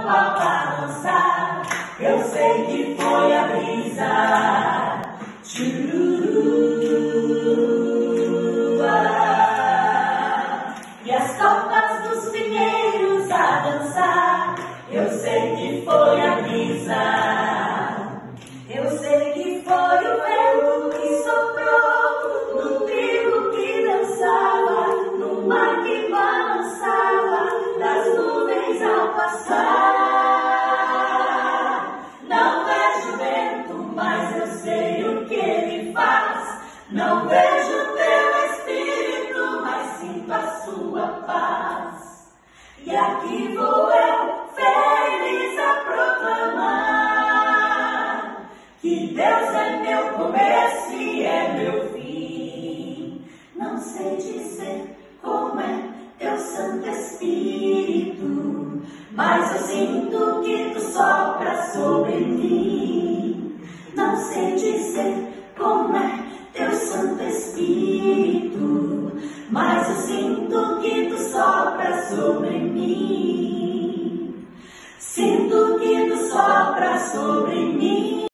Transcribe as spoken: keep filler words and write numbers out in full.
copa balançar. Eu sei que foi a brisa. Churua. E as copas dos pinheiros a dançar. Eu sei que foi a brisa. Eu sei que foi o vento que soprou no trigo que dançava, no mar que balançava, das nuvens ao passar. Não vejo vento, mas eu sei o que ele faz. Não vejo teu espírito, mas sinto a sua paz. E aqui vou eu, feliz a proclamar que Deus é meu começo e é meu fim. Não sei dizer como é teu Santo Espírito, mas eu sinto que tu sopras sobre mim. Não sei dizer como é teu Santo Espírito, mas eu sinto que tu sopras sobre mim. Sinto que tu sopras sobre mim.